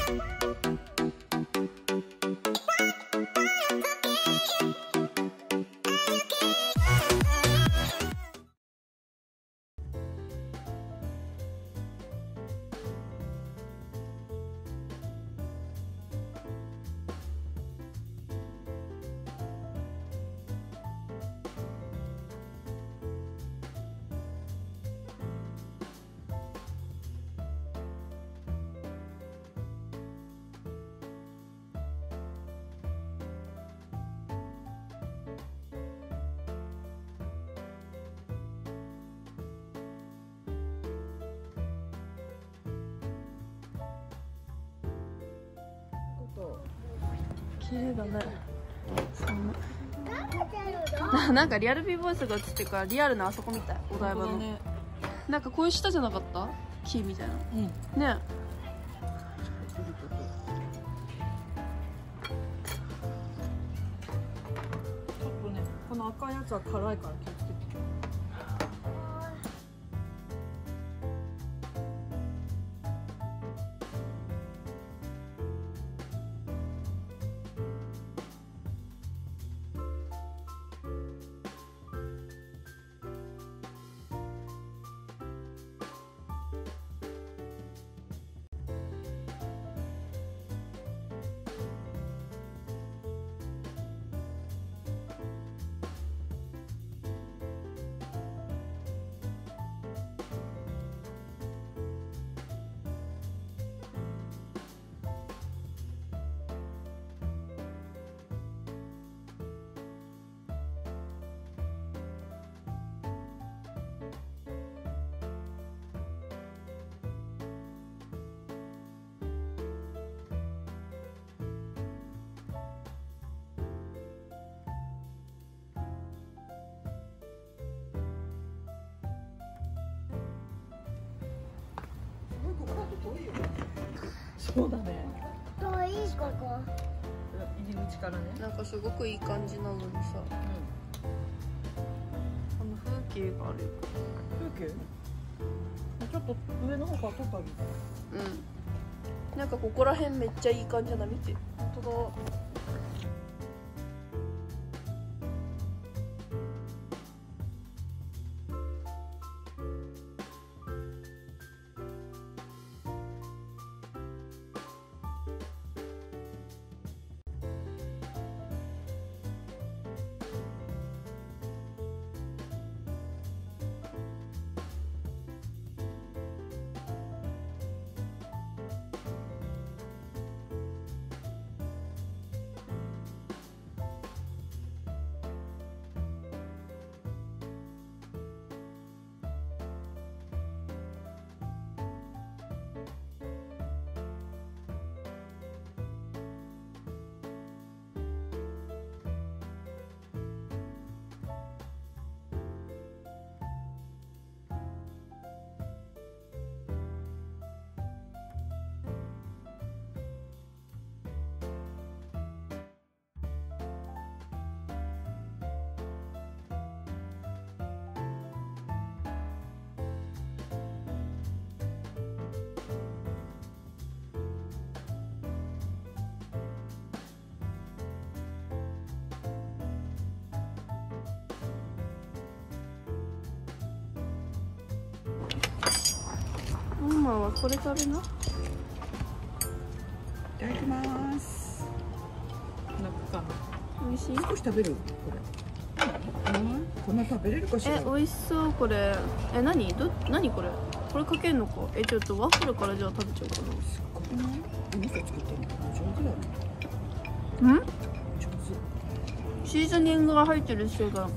綺麗だね。なんかリアルビーボイスが映ってるからリアルなあそこみたい。お台場の、ね、なんかこういう下じゃなかった？木みたいな、うん、ね。ちょっとね、この赤いやつは辛いから気をつけて。そうだね。 遠いここ。 入り口からね。なんかすごくいい感じなのにさ。この風景があるよ。風景？ちょっと上の方から撮ってあげる。うん。なんかここら辺めっちゃいい感じだな、見て。本当だ。ママはこれ食べな。いただきます。 中美味しい？ 少し食べる？これ。こんな食べれるかしら。 美味しそう。これ何これ？これかけんのか？ちょっとワッフルからじゃあ食べちゃおうかな。 すごい。お味噌作ってるの上手だね。 うん？ 上手。 シーズニングが入ってる人が。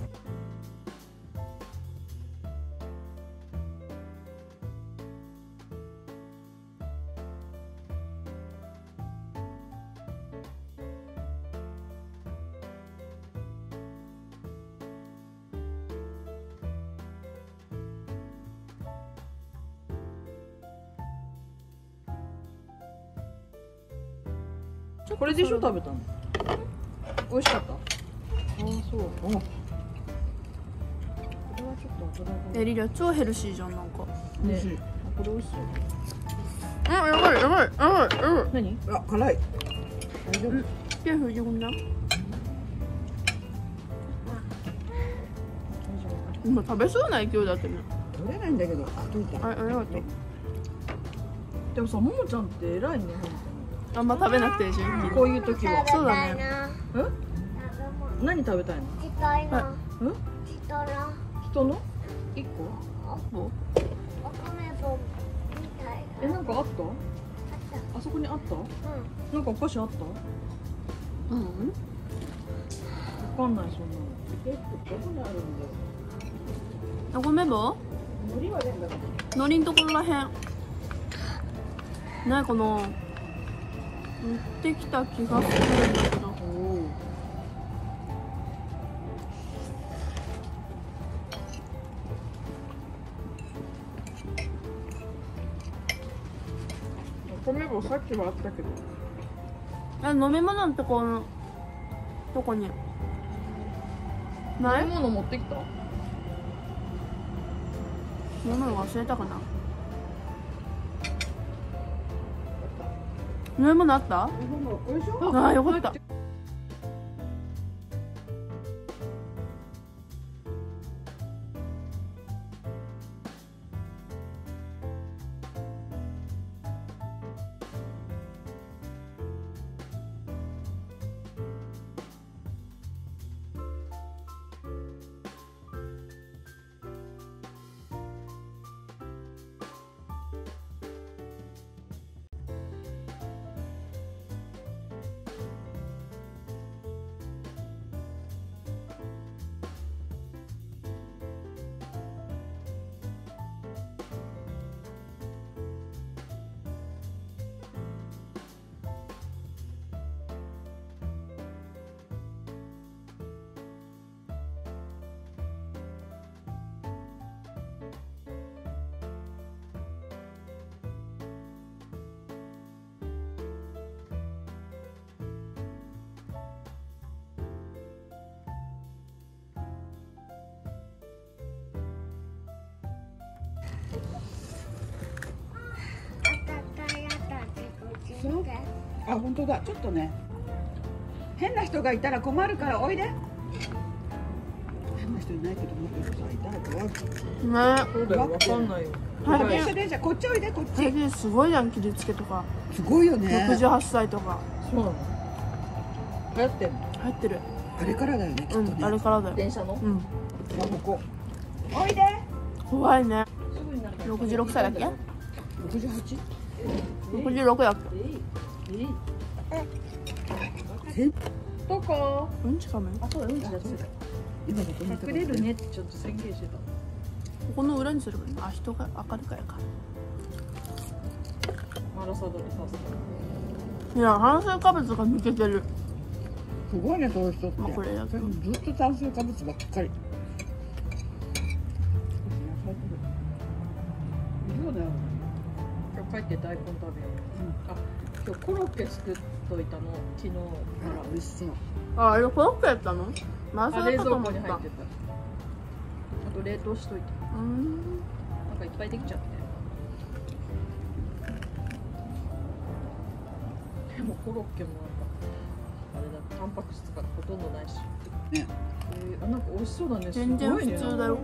これでしょ食べたの。美味しかった。ああそう。これはちょっと油が。リリア超ヘルシーじゃんなんか。 美味しい。 これ美味しそう。 やばいやばいやばい。 何？あ、辛い。大丈夫。 手振り込んだ。今食べそうな勢いだったね。 取れないんだけど。あ、取れた。 ありがとう。 でもさ、ももちゃんって偉いね。 あんま食べなくていいし。 こういう時は。 そうだね。 何食べたいの？人の？一個？なんかあった？あそこにあった？なんかお菓子あった？ うん。 わかんないそんなの。 結構どこにあるんだよ。 お米棒？ 海苔は全部。 海苔んところらへん。ないかな。持ってきた気がするんだけど。 お米棒さっきはあったけど。 飲み物のとこのどこに？ない？ 飲み物持ってきた？ 飲み物忘れたかな。飲み物あった？ああ、よかった。 あ、本当だ。ちょっとね。変な人がいたら困るからおいで。変な人いないけどもいたら怖い。 ね。 そうだよ、わかんないよ。 電車電車、こっちおいで、こっち。 最近すごいじゃん、切りつけとか。 すごいよね。 68歳とか。 そうなの？流行ってんの？ 入ってる。 あれからだよね、きっとね。 あれからだよ。 電車の？ うん。 ここ。おいで。 怖いね。66歳だっけ 68？ 66だっどこ？ け。うんちかめ。 あ、そうだ、うんちだって。 今ここにいたから隠れるねってちょっと宣言してた。 ここの裏にすればいい。あ、人が明るかやか。 マラサドにさいや、炭水化物が抜けてる。 すごいね、そういう人って。 まあこれだけどずっと炭水化物ばっかり。そうだよ。 今日帰って大根食べよう。あ、今日コロッケ作っといたの、昨日かあら、美味しそう。 あ、あれコロッケやったの？マら。 サ冷蔵だと思った。 庫に入ってた。あと冷凍しといて。なんかいっぱいできちゃって。でもコロッケもなんかあれだ、タンパク質がほとんどないし。 ね。 あ、なんか美味しそうだね。 全然普通だよ。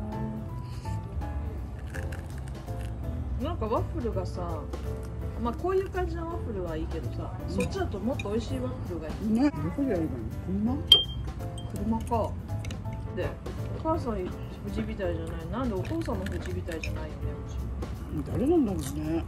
なんかワッフルがさ、まあこういう感じのワッフルはいいけどさ、そっちだともっと美味しいワッフルがいい。 ね、どこでやればいいの？ 車か。で、お母さん富士みたいじゃない。なんでお父さんも富士みたいじゃないよね。 誰なんだろうね。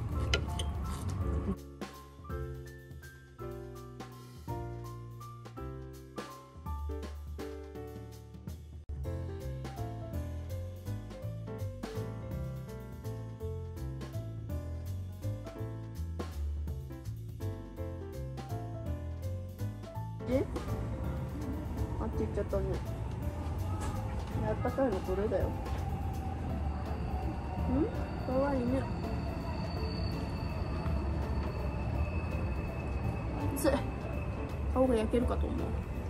あって言っちゃったね。あったかいのこれだよ。かわいいね。熱い。顔が焼けるかと思う。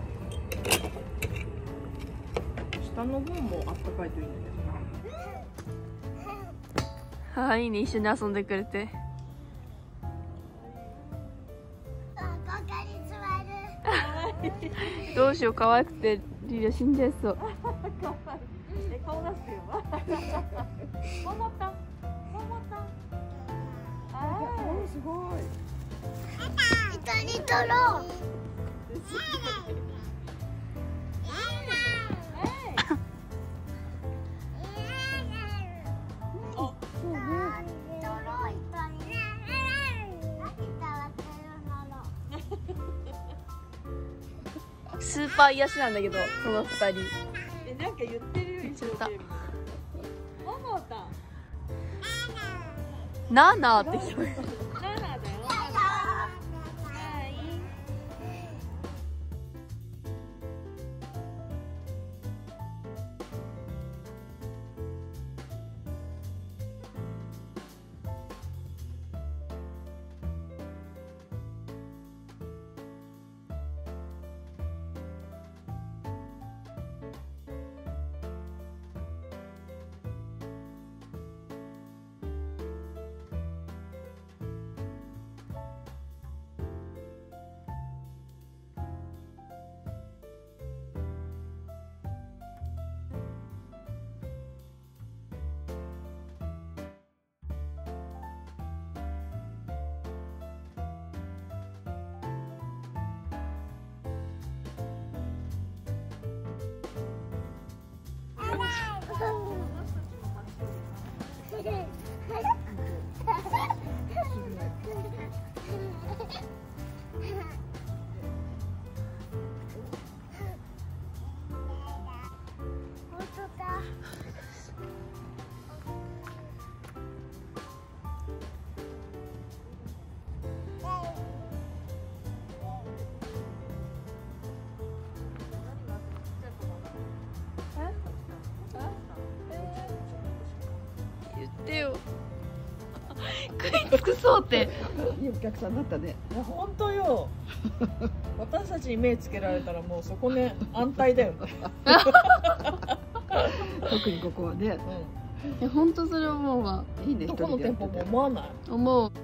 下の方もあったかいといいんだけど。 はい、いいね、一緒に遊んでくれて。 どうしよう、可愛くてリリア死んじゃいそう。 顔出してよ。ももたん、ももたん。 おーすごい。 一人取ろう。 スーパー癒しなんだけど、その二人。 なんか言ってるよ。 言っちゃった。 ももたん。 ナナって聞こえる。 ナナだよ。 言ってよ。食い尽くそうって。 いいお客さんだったね。 いや本当よ。私たちに目つけられたらもうそこね安泰だよね。 特にここはね。 本当それ思うわ。 いいね、一どこの人でや店舗ってて。 も思わない。 思う。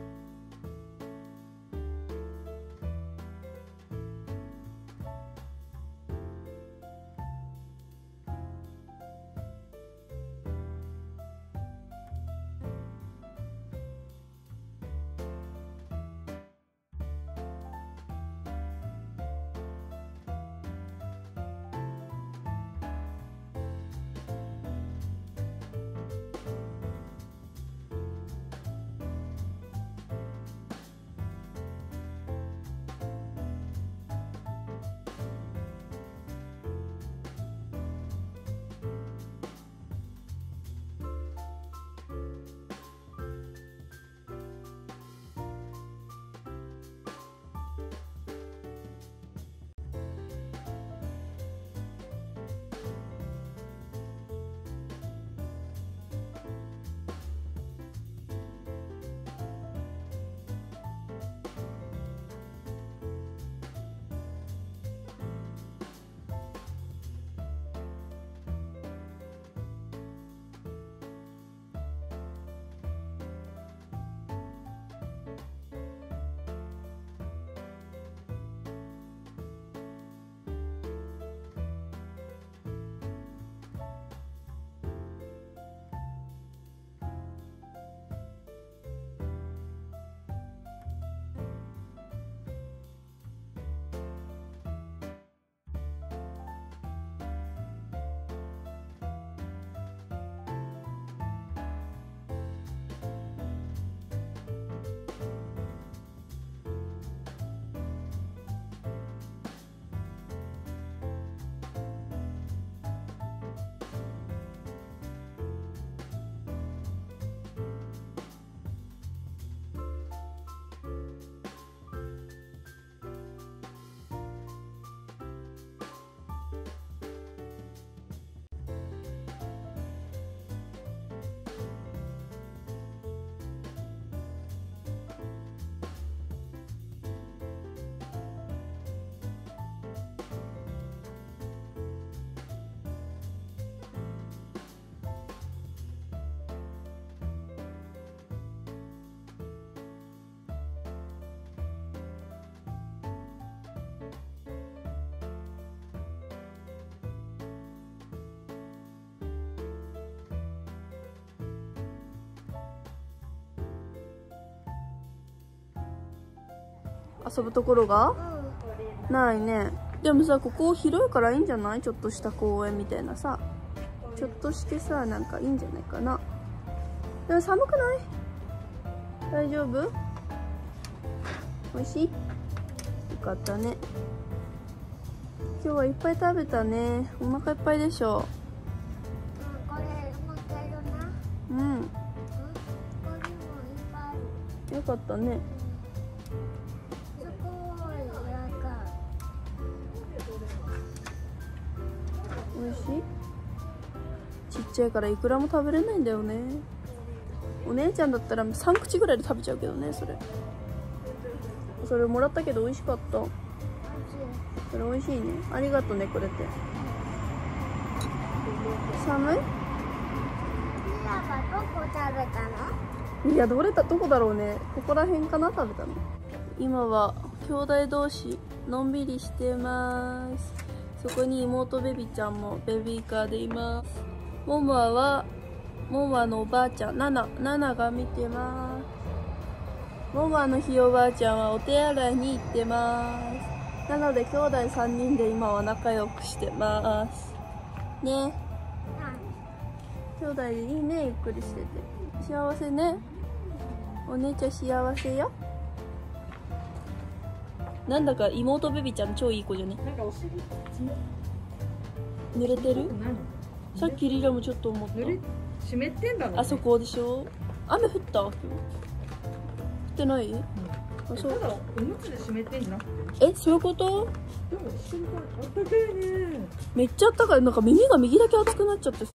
遊ぶところがうん。 ないね。でもさ、ここ広いからいいんじゃない？ちょっとした公園みたいなさ、ちょっとしてさ、なんかいいんじゃないかな。でも寒くない？大丈夫？おいしい？よかったね。今日はいっぱい食べたね。お腹いっぱいでしょ。 これ持ってるな。 うん、 ここにもいっぱいある。 よかったね。 すごい柔らかい。 おいしい？ちっちゃいからいくらも食べれないんだよね。お姉ちゃんだったら3口ぐらいで食べちゃうけどね。それもらったけど美味しかった。それ美味しいね。ありがとね、これって。寒い？ ミラはどこ食べたの？ いや、どこだろうね。ここら辺かな、食べたの。今は兄弟同士のんびりしてます。そこに妹ベビちゃんもベビーカーでいます。モモアのおばあちゃんナナが見てます。モモアのひいおばあちゃんはお手洗いに行ってます。なので兄弟3人で今は仲良くしてますね。兄弟でいいね、ゆっくりしてて幸せね。お姉ちゃん幸せよ。なんだか妹ベビちゃん超いい子じゃね。 なんかお尻濡れてる？ 何？ さっきリラもちょっと思った。 湿ってんだろうね。 あそこでしょ。雨降った？今日降ってない？あ、そうただおむつで湿ってんじゃなくて。 え、そういうこと？ でも一緒にあったかいね。 めっちゃあったかい。なんか耳が右だけ熱くなっちゃって。